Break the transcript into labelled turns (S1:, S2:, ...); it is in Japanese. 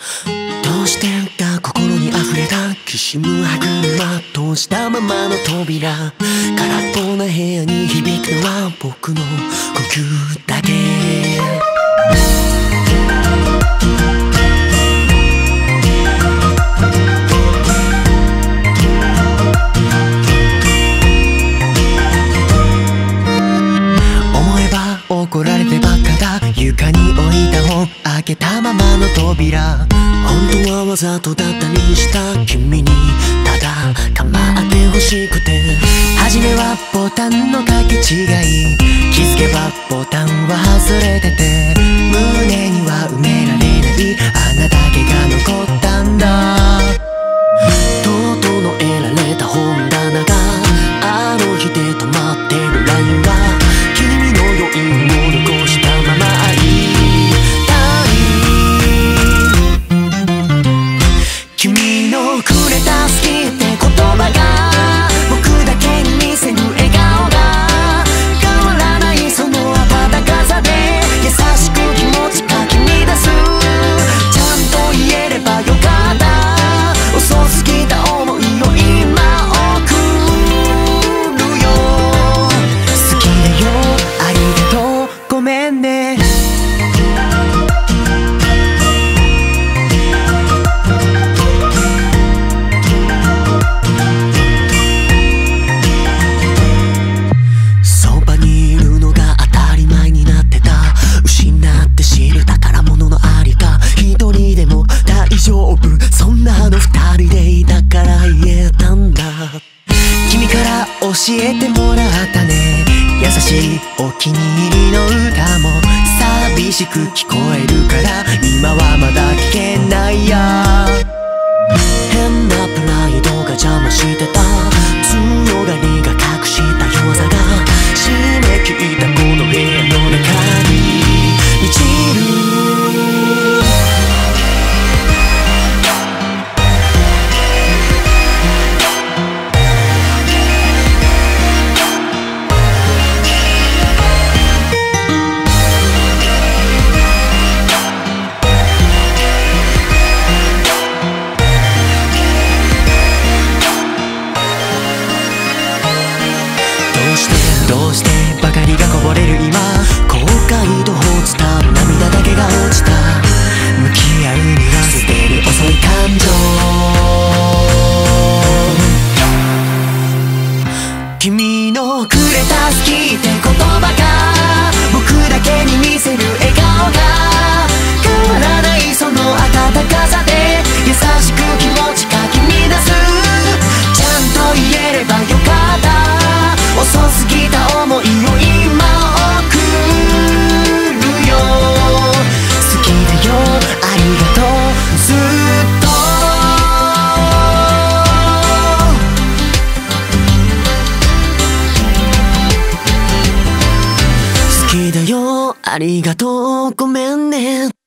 S1: どうしてか心に溢れたきしむ歯車閉じたままの扉、空っぽな部屋に響くのは僕の呼吸だけ。思えば怒られてばっかだ、床に置いた本開けたままの扉、本当はわざとだったりした君にただ構ってほしくて、初めはボタンの掛け違い、気づけばボタンは外れてて、胸には埋められない穴だけが残ったんだ。とうとうの得られた本棚があの日で止まってるラインは、君の余韻を残したまま会いたい。君のくれた好きって言葉が僕だけに見せる笑顔が変わらない、その温かさで優しく気持ちかき乱す。ちゃんと言えればよかった、遅すぎた思いを今送るよ。好きだよ、ありがとう、ごめんね。そばにいるのが当たり前になってた、失って知る宝物のありか、一人でも大丈夫、そんなの二人でいたから言えたんだ。君から教えてもらったね、優しいお気に入りの歌も寂しく聞こえるから、今はまだ聞けないや。変なプライドが邪魔してた強がりが隠した弱さが締め切ったこの部屋の中に満ちる。どうしてばかりがこぼれる今、後悔とほつた涙だけが落ちた、向き合うには捨てる遅い感情。君のくれた好きって言葉が僕だけに見せる笑顔が変わらない、その温かさで優しく気持ちかき乱す。ちゃんと言えればよかった、遅すぎた思いを今送るよ。好きだよ、ありがとう、ずっと。好きだよ、ありがとう、ごめんね。